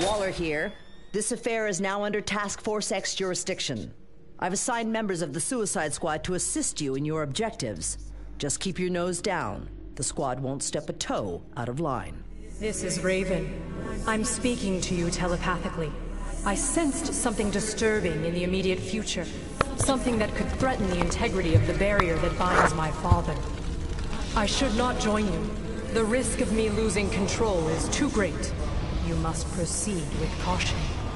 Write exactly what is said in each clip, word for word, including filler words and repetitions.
Waller here. This affair is now under Task Force X jurisdiction. I've assigned members of the Suicide Squad to assist you in your objectives. Just keep your nose down. The squad won't step a toe out of line. This is Raven. I'm speaking to you telepathically. I sensed something disturbing in the immediate future. Something that could threaten the integrity of the barrier that binds my father. I should not join you. The risk of me losing control is too great. You must proceed with caution.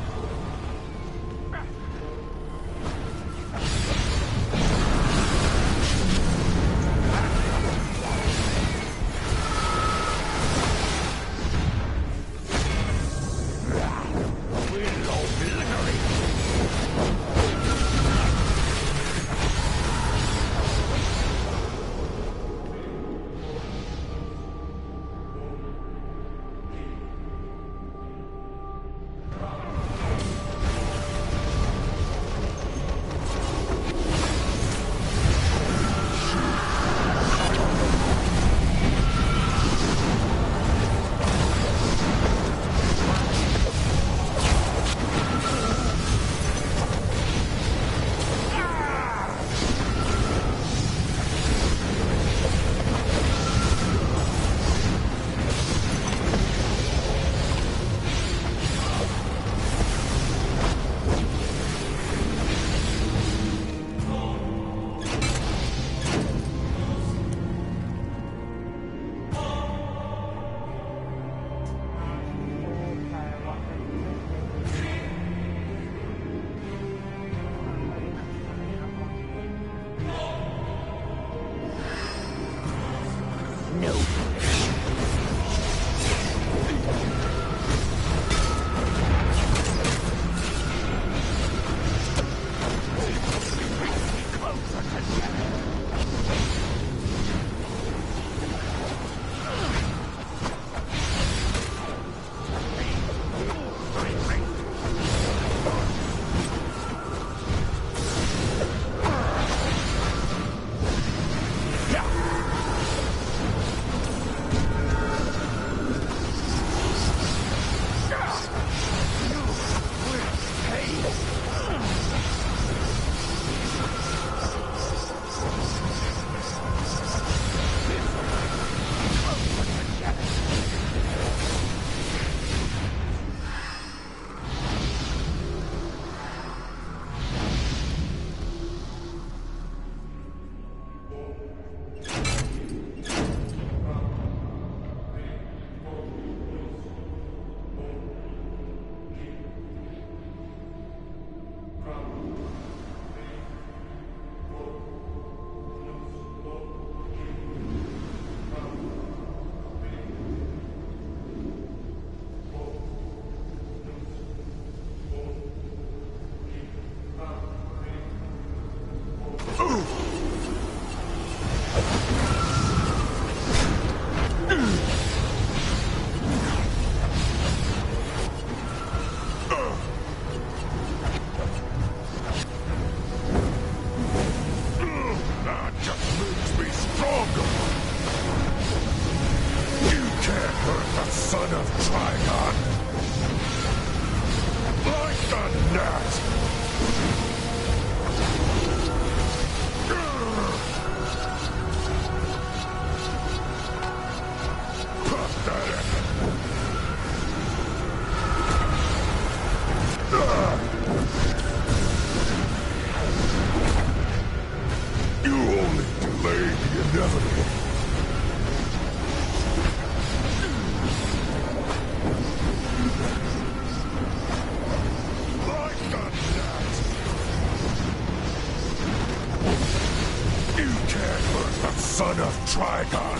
Son of Trigon!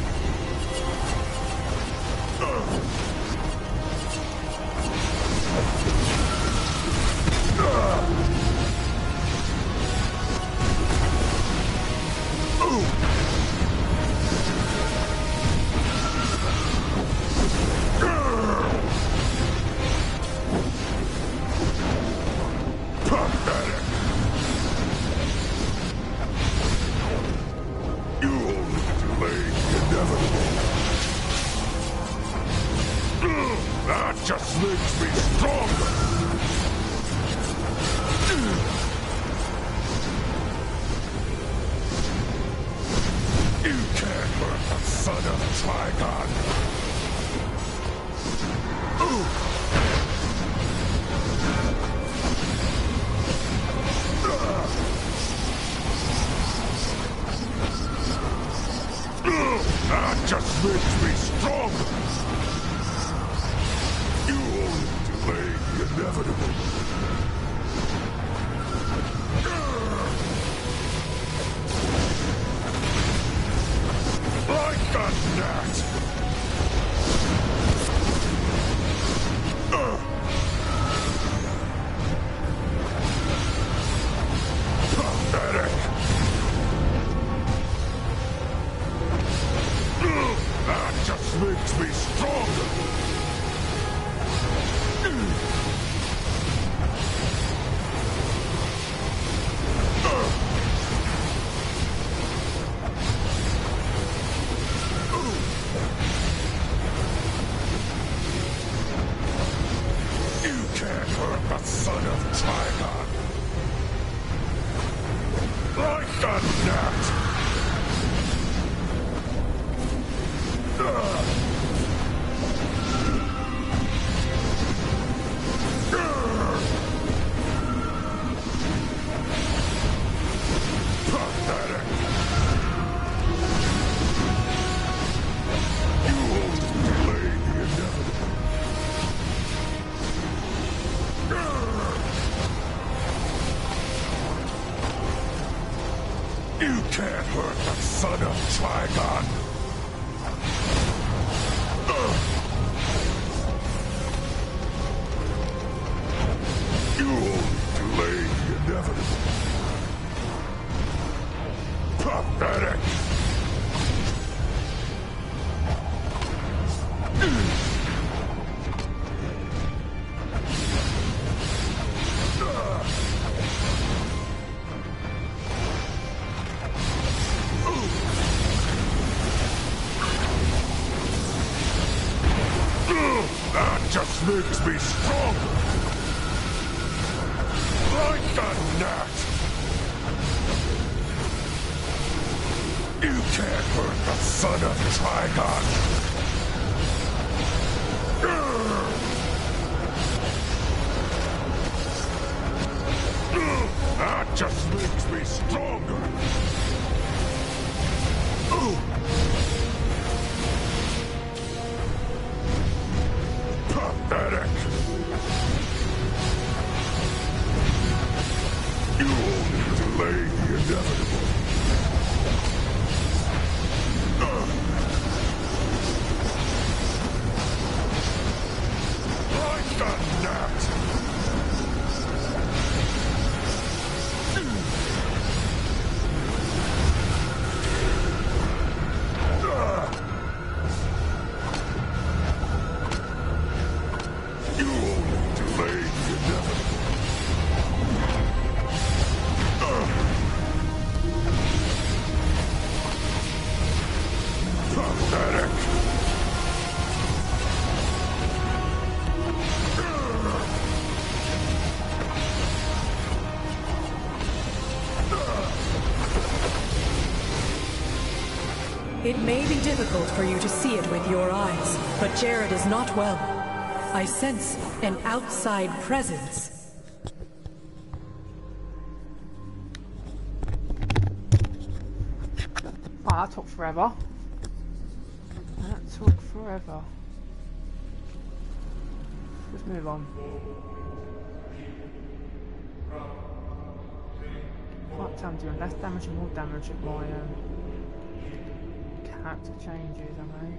Just just makes me stronger! You can't hurt the son of Trigon! That just makes me stronger! You only delay the inevitable. Like a gnat! Pathetic! That just makes me stronger! You can't hurt the son of Trigon! Like a gnat! Pathetic! You only delay the inevitable. You can't hurt the son of Trigon! You only delay the inevitable. Pathetic! That just makes me stronger! Like a gnat! You can't hurt the son of Trigon! That just makes me stronger! Pathetic! You only delay the inevitable. Like a gnat! You only delay the inevitable. Pathetic! It may be difficult for you to see it with your eyes, but Jared is not well. I sense an outside presence. Oh, that took forever. That took forever. Let's move on. What time doing less damage and more damage at my um, character changes I made.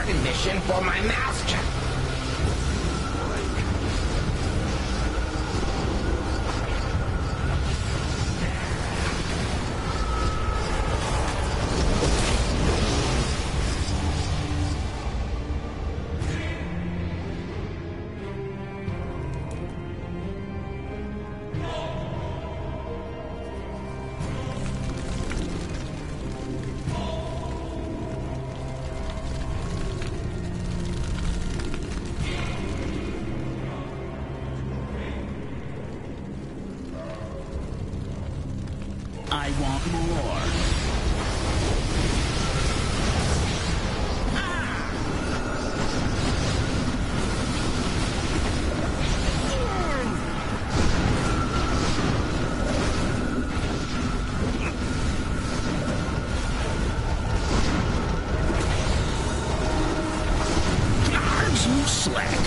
important mission for my master. I want more. Aren't you slick?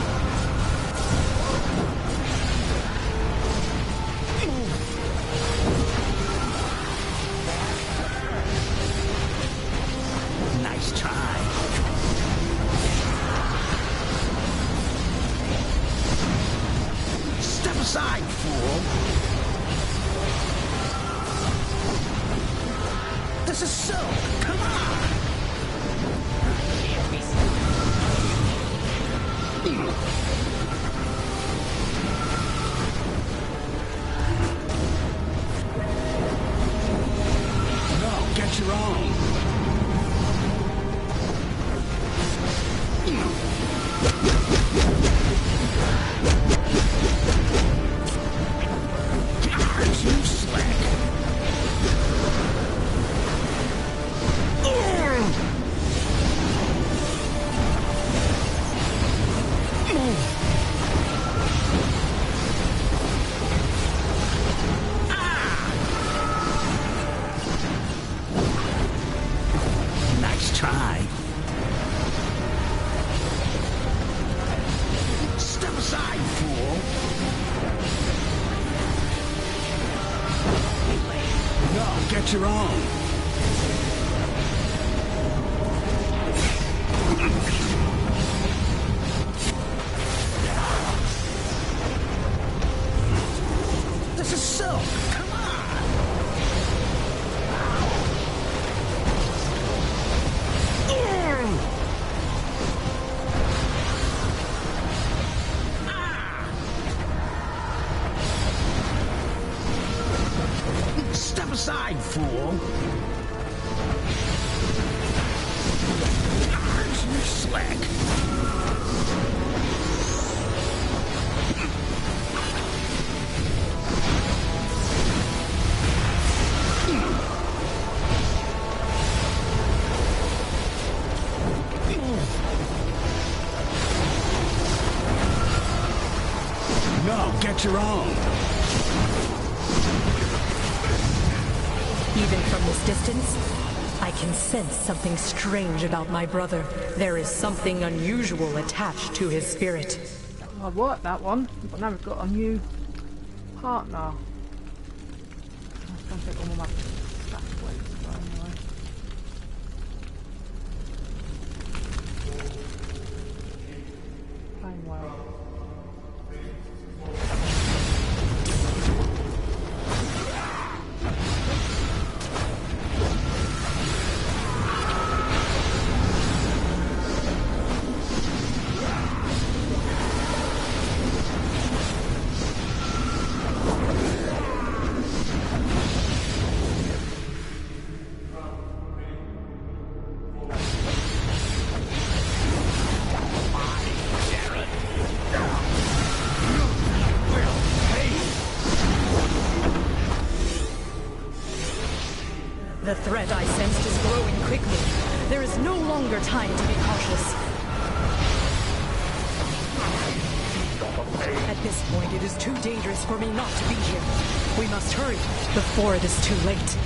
Side, fool! This is so... Come on! No, get your own. Get your own. This is silk. Come on. Step aside, fool. Aren't you slick? No, get your own. Even from this distance, I can sense something strange about my brother. There is something unusual attached to his spirit. I worked that one, but now we've got a new partner. Let's go and take all my stack weights, but anyway. Playing well. The threat I sensed is growing quickly. There is no longer time to be cautious. At this point, it is too dangerous for me not to be here. We must hurry before it is too late.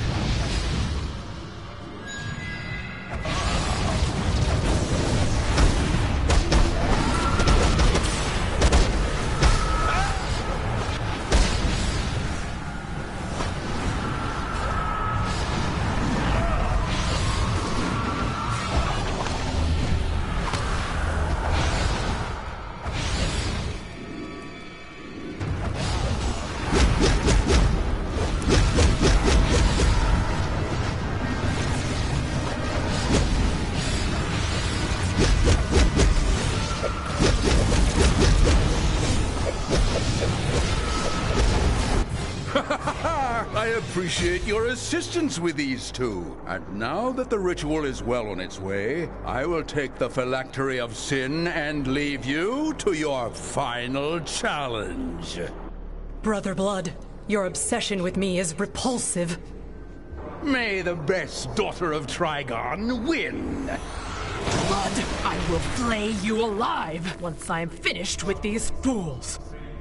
appreciate your assistance with these two. And now that the ritual is well on its way, I will take the phylactery of sin and leave you to your final challenge. Brother Blood, your obsession with me is repulsive. May the best daughter of Trigon win! Blood, I will flay you alive once I am finished with these fools.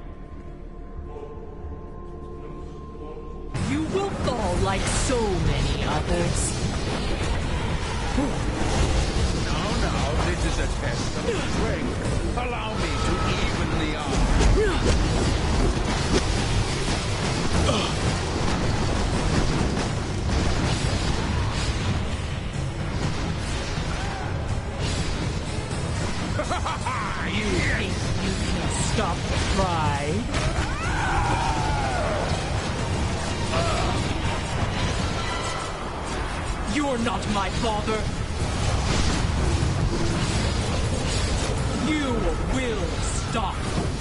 You will fall like so many others. Now, now, this is a test of strength. Allow me to even the odds. You think you can stop the pride? You're not my father. You will stop.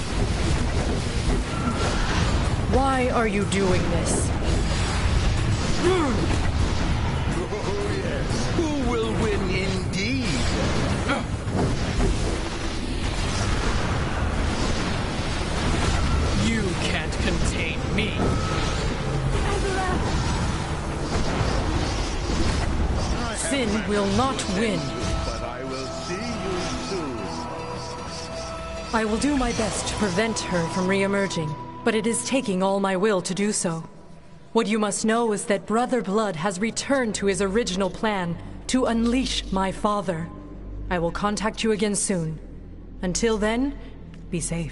Why are you doing this? Oh, yes. Who will win indeed? You can't contain me. Sin will not win. But I will see you soon. I will do my best to prevent her from re-emerging, but it is taking all my will to do so. What you must know is that Brother Blood has returned to his original plan to unleash my father. I will contact you again soon. Until then, be safe.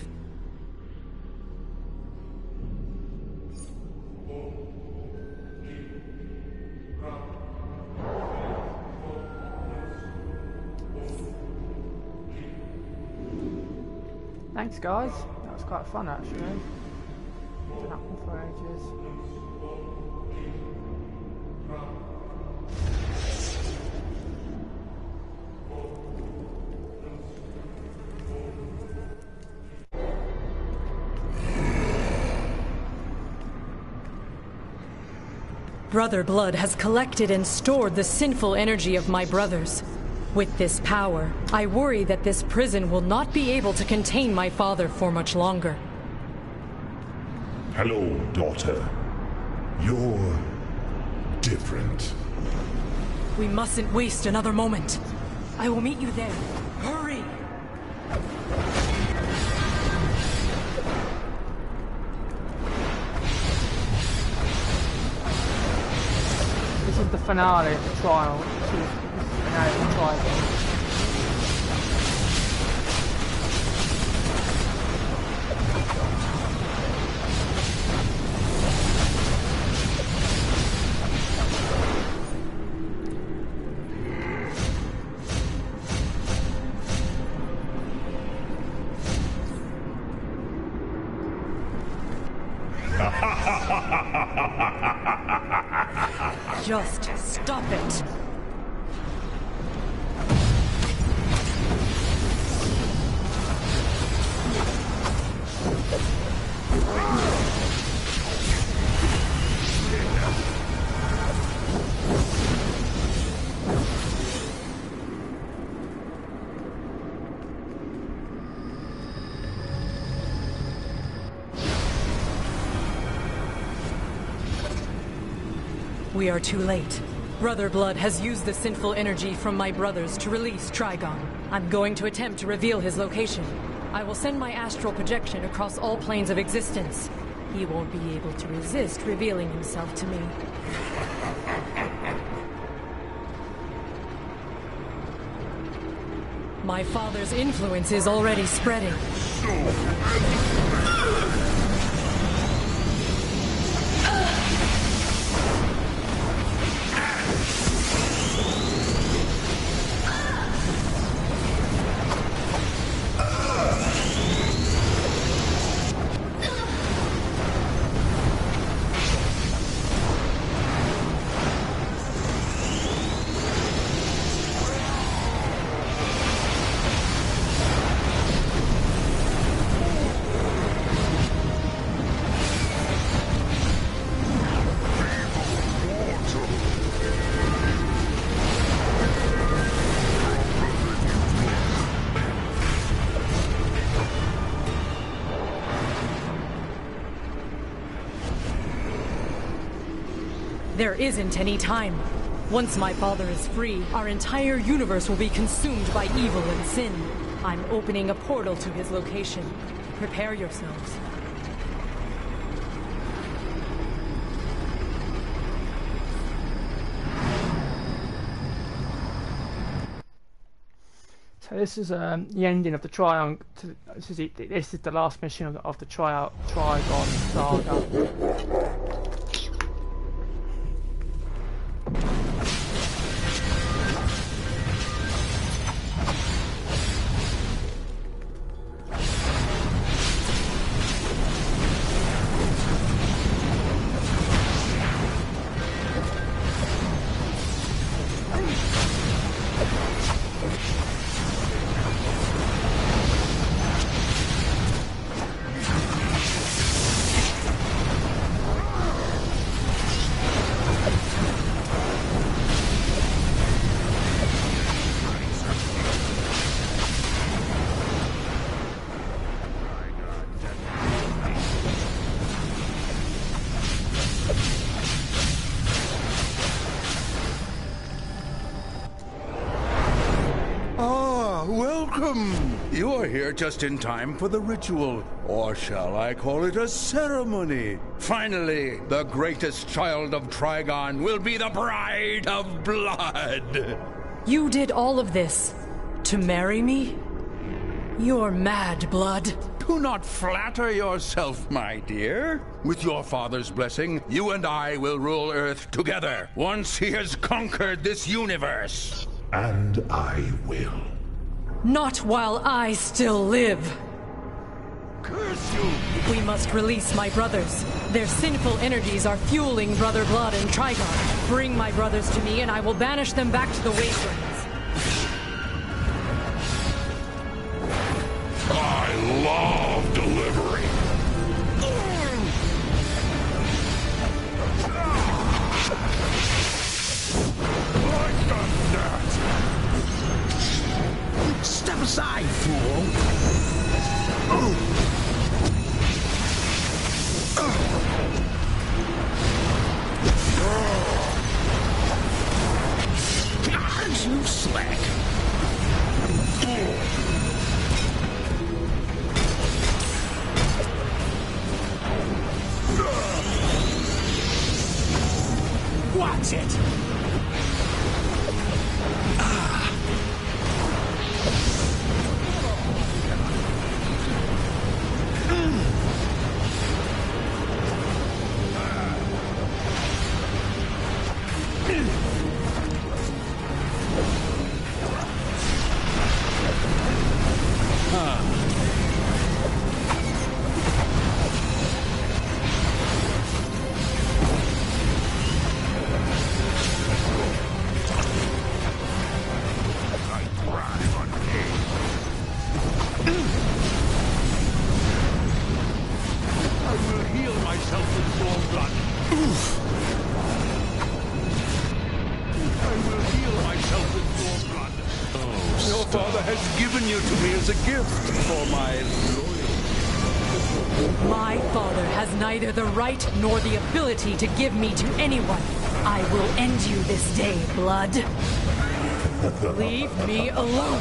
Thanks, guys. That was quite fun, actually. Been happening for ages. Brother Blood has collected and stored the sinful energy of my brothers. With this power, I worry that this prison will not be able to contain my father for much longer. Hello, daughter. You're different. We mustn't waste another moment. I will meet you there. Hurry! This is the finale of the trial. This is the finale of the trial. Just stop it. We are too late. Brother Blood has used the sinful energy from my brothers to release Trigon. I'm going to attempt to reveal his location. I will send my astral projection across all planes of existence. He won't be able to resist revealing himself to me. My father's influence is already spreading. There isn't any time. Once my father is free, our entire universe will be consumed by evil and sin. I'm opening a portal to his location. Prepare yourselves. So this is um, the ending of the Trigon. This is, it, this is the last mission of the, of the tri Trigon saga. Welcome! You are here just in time for the ritual, or shall I call it a ceremony? Finally, the greatest child of Trigon will be the bride of blood! You did all of this to marry me? You're mad, Blood. Do not flatter yourself, my dear. With your father's blessing, you and I will rule Earth together, once he has conquered this universe. And I will. Not while I still live. Curse you! We must release my brothers. Their sinful energies are fueling Brother Blood and Trigon. Bring my brothers to me and I will banish them back to the wastelands. I love delivery. Like a gnat. Step aside, fool! Aren't you slick? Watch it! Neither the right nor the ability to give me to anyone. I will end you this day, Blood. Leave me alone.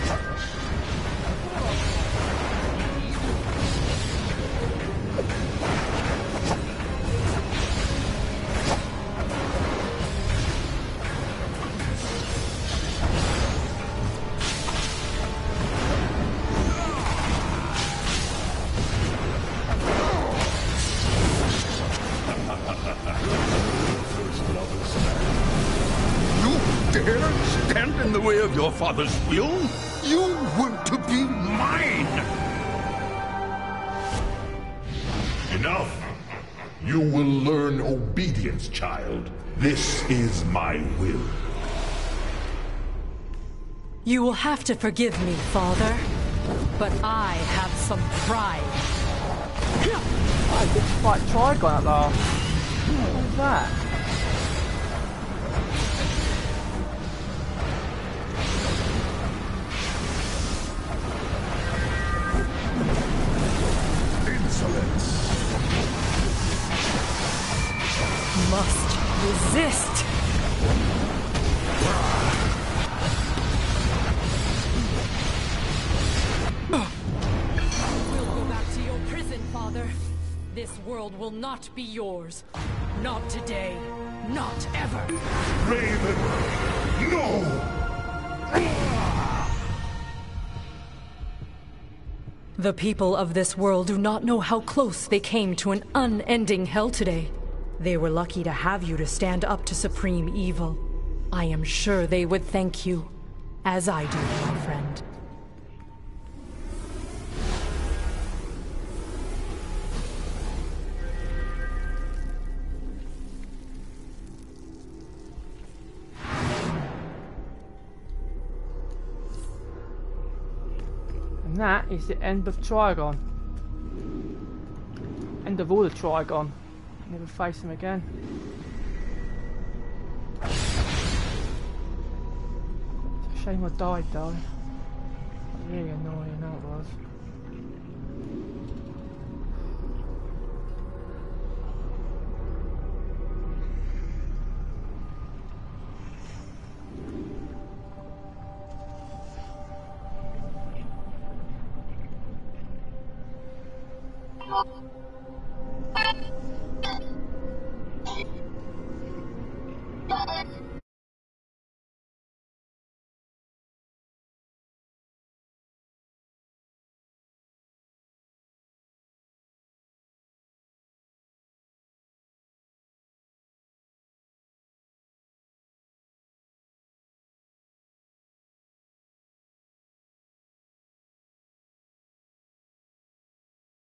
Your father's will? You want to be mine! Enough! You will learn obedience, child. This is my will. You will have to forgive me, Father. But I have some pride. I did fight Trigon at last. What was that? Must resist. We'll go back to your prison, Father. This world will not be yours. Not today. Not ever. Raven! No! The people of this world do not know how close they came to an unending hell today. They were lucky to have you to stand up to supreme evil. I am sure they would thank you, as I do, my friend. And that is the end of Trigon. End of all the Trigon. Never face him again. It's a shame I died though. Really annoying, that was.